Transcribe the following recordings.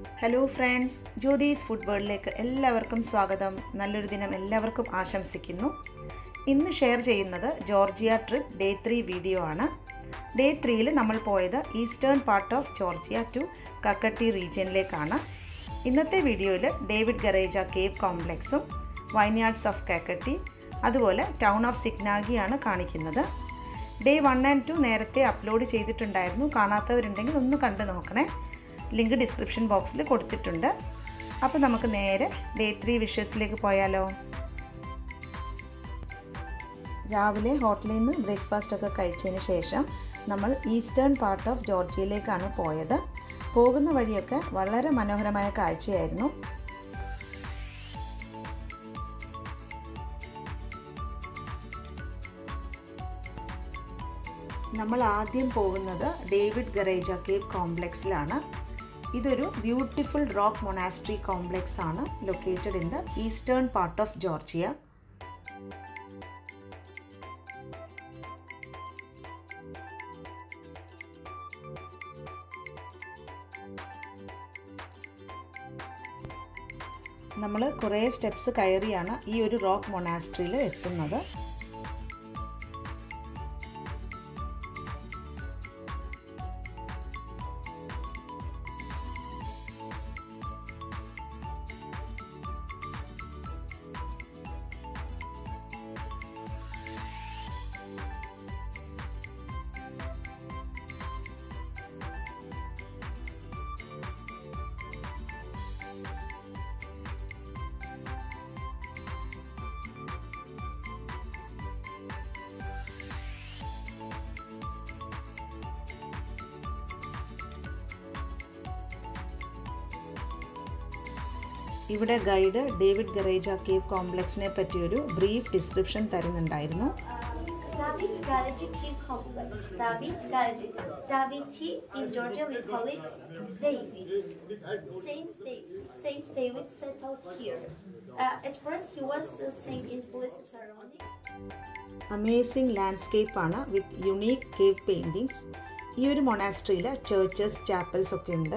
Hello friends, Jyothi's Food Worldലേക്ക് എല്ലാവർക്കും സ്വാഗതം. നല്ലൊരു ദിനം എല്ലാവർക്കും ആശംസിക്കുന്നു. ഇന്ന് ഷെയർ ചെയ്യുന്നത് ജോർജിയ ട്രിപ്പ് ഡേ 3 വീഡിയോ ആണ്. ഡേ 3ൽ നമ്മൾ പോയത് eastern part of Georgia to Kakheti റീജിയനിലേക്കാണ്. ഇന്നത്തെ വീഡിയോയിൽ ഡേവിഡ് ഗറേജ കേവ് കോംപ്ലക്സും വൈൻയാർഡ്സ് ഓഫ് കാക്കട്ടി അതുപോലെ ടൗൺ ഓഫ് സിഗ്നാഗി ആണ് കാണിക്കുന്നത്. ഡേ 1 and 2 നേരത്തെ അപ്ലോഡ് ചെയ്തിട്ടുണ്ടായിരുന്നു. കാണാത്തവരുണ്ടെങ്കിൽ ഒന്ന് കണ്ടു നോക്കണേ. ലിങ്ക് ഡിസ്ക്രിപ്ഷൻ ബോക്സിൽ കൊടുത്തിട്ടുണ്ട്. അപ്പോൾ നമുക്ക് നേരെ ഡേ 3 വിഷസിലേക്ക് പോയാലോ. രാവിലെ ഹോട്ടലിൽ നിന്ന് ബ്രേക്ക്ഫാസ്റ്റ് ഒക്കെ കഴിച്ചതിന് ശേഷം നമ്മൾ ഈസ്റ്റേൺ പാർട്ട് ഓഫ് ജോർജിയയിലേക്കാണ് പോയത്. പോകുന്ന വഴിയൊക്കെ വളരെ മനോഹരമായ കാഴ്ചയായിരുന്നു. നമ്മൾ ആദ്യം പോകുന്നത് ഡേവിഡ് ഗറേജ കേവ് കോംപ്ലക്സിലാണ്. ഇതൊരു ബ്യൂട്ടിഫുൾ റോക്ക് മൊനാസ്ട്രി കോംപ്ലക്സ് ആണ്, located in the eastern part of Georgia. നമ്മൾ കുറേ സ്റ്റെപ്സ് കയറിയാണ് ഈ ഒരു റോക്ക് മൊനാസ്ട്രിയിൽ എത്തുന്നത്. ഇവിടെ ഗൈഡ് ഡേവിഡ് ഗറേജ കേവ് കോംപ്ലക്സിനെ പറ്റി ഒരു ബ്രീഫ് ഡിസ്ക്രിപ്ഷൻ തരുന്നുണ്ടായിരുന്നു. David's Gareja Cave Complex. David's Gareja. David in Georgia we call it David. Saint David settled here. At first he was staying in police ceremony. Amazing landscape ആണ് with unique cave paintings. ഈ ഒരു മൊണാസ്ട്രിയിൽ churches, ചാപ്പൽസ് ഒക്കെ ഉണ്ട്.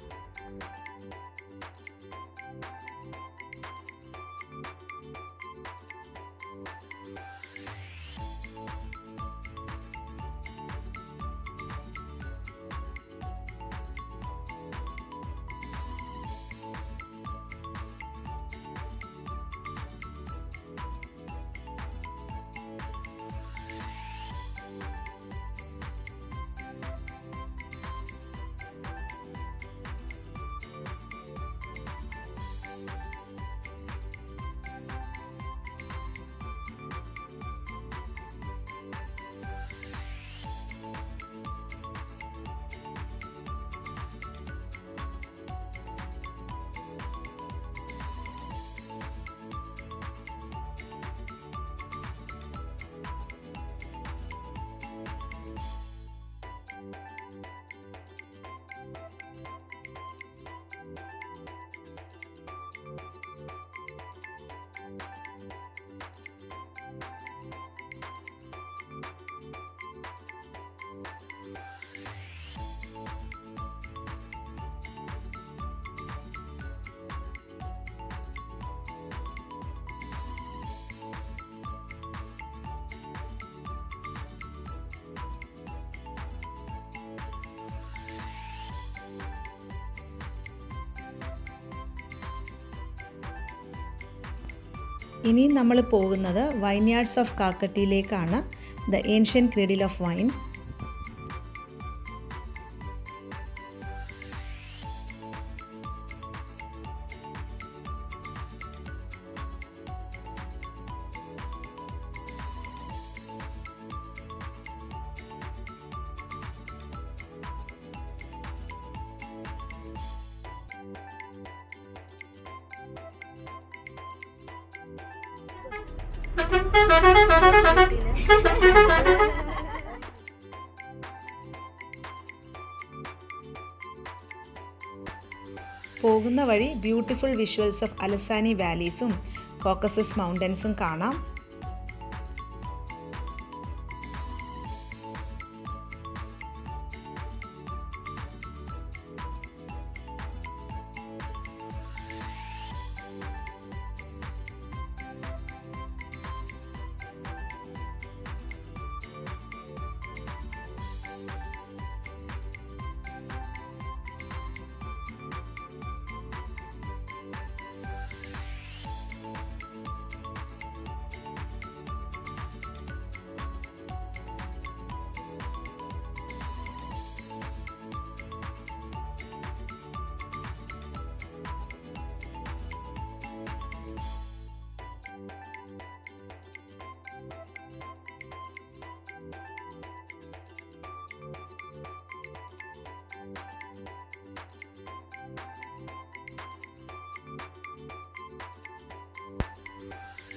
ഇനി നമ്മൾ പോകുന്നത് vineyards of കാക്കട്ടിയിലേക്കാണ്, the ancient cradle of wine. പോകുന്ന വഴി ബ്യൂട്ടിഫുൾ വിഷ്വൽസ് ഓഫ് അലസാനി വാലീസും കോക്കസസ് മൗണ്ടൻസും കാണാം.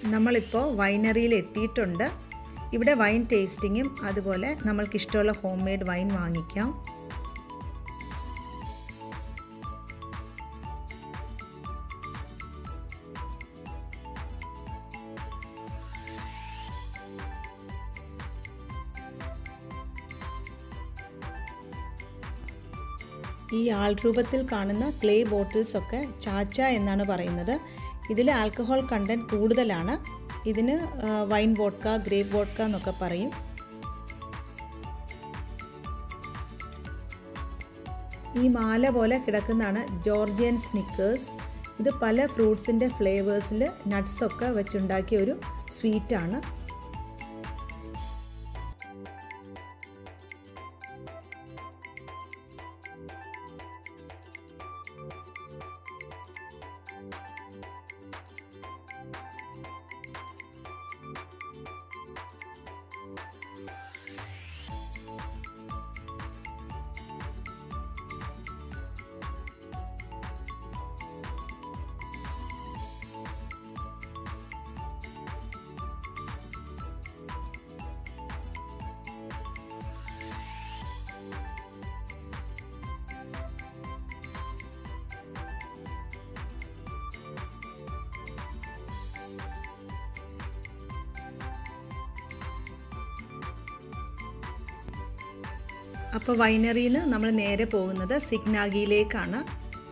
നമ്മളിപ്പോൾ വൈനറിയിൽ എത്തിയിട്ടുണ്ട്. ഇവിടെ വൈൻ ടേസ്റ്റിങ്ങും അതുപോലെ നമ്മൾക്കിഷ്ടമുള്ള ഹോം മെയ്ഡ് വൈൻ വാങ്ങിക്കാം. ഈ ആൾരൂപത്തിൽ കാണുന്ന ക്ലേ ബോട്ടിൽസൊക്കെ ചാച്ച എന്നാണ് പറയുന്നത്. ഇതിൽ ആൽക്കഹോൾ കണ്ടൻറ്റ് കൂടുതലാണ്. ഇതിന് വൈൻ വോഡ്ക, ഗ്രേപ്പ് വോഡ്ക എന്നൊക്കെ പറയും. ഈ മാല പോലെ കിടക്കുന്നതാണ് ജോർജിയൻ സ്നിക്കേഴ്സ്. ഇത് പല ഫ്രൂട്ട്സിൻ്റെ ഫ്ലേവേഴ്സിൽ നട്ട്സൊക്കെ വെച്ചുണ്ടാക്കിയ ഒരു സ്വീറ്റാണ്. അപ്പോൾ വൈനറിയിൽ നിന്ന് നമ്മൾ നേരെ പോകുന്നത് സിഗ്നാഗിയിലേക്കാണ്.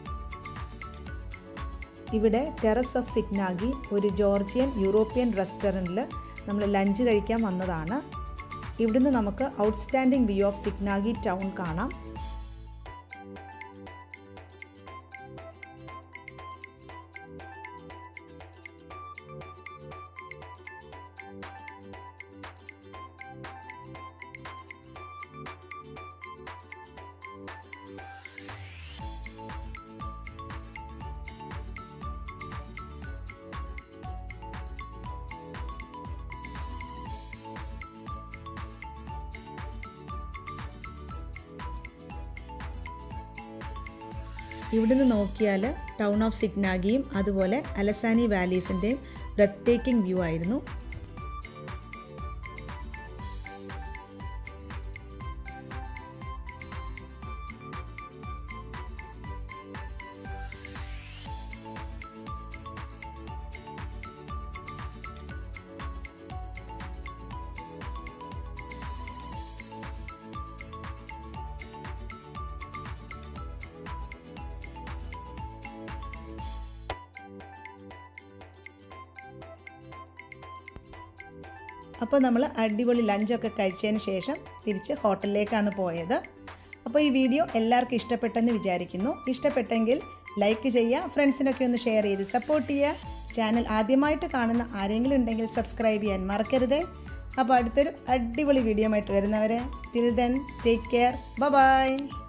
ഇവിടെ ടെറസ് ഓഫ് സിഗ്നാഗി ഒരു ജോർജിയൻ യൂറോപ്യൻ റെസ്റ്റോറൻറ്റിൽ നമ്മൾ ലഞ്ച് കഴിക്കാൻ വന്നതാണ്. ഇവിടുന്ന് നമുക്ക് outstanding view of Sighnaghi town കാണാം. ഇവിടുന്ന് നോക്കിയാൽ ടൗൺ ഓഫ് സിഗ്നാഗിയും അതുപോലെ അലസാനി വാലീസിൻ്റെയും ബ്രെത്ത് ടേക്കിംഗ് വ്യൂ ആയിരുന്നു. അപ്പോൾ നമ്മൾ അടിപൊളി ലഞ്ചൊക്കെ കഴിച്ചതിന് ശേഷം തിരിച്ച് ഹോട്ടലിലേക്കാണ് പോയത്. അപ്പോൾ ഈ വീഡിയോ എല്ലാവർക്കും ഇഷ്ടപ്പെട്ടെന്ന് വിചാരിക്കുന്നു. ഇഷ്ടപ്പെട്ടെങ്കിൽ ലൈക്ക് ചെയ്യുക, ഫ്രണ്ട്സിനൊക്കെ ഒന്ന് ഷെയർ ചെയ്ത് സപ്പോർട്ട് ചെയ്യുക. ചാനൽ ആദ്യമായിട്ട് കാണുന്ന ആരെങ്കിലും ഉണ്ടെങ്കിൽ സബ്സ്ക്രൈബ് ചെയ്യാൻ മറക്കരുത്. അപ്പോൾ അടുത്തൊരു അടിപൊളി വീഡിയോ ആയിട്ട് വരുന്നവരെ till then take care, by.